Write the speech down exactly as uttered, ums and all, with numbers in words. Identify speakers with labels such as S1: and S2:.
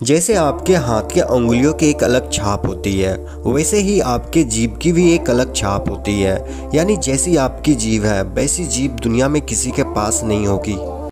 S1: जैसे आपके हाथ के उंगलियों की एक अलग छाप होती है, वैसे ही आपके जीभ की भी एक अलग छाप होती है। यानी जैसी आपकी जीभ है वैसी जीभ दुनिया में किसी के पास नहीं होगी।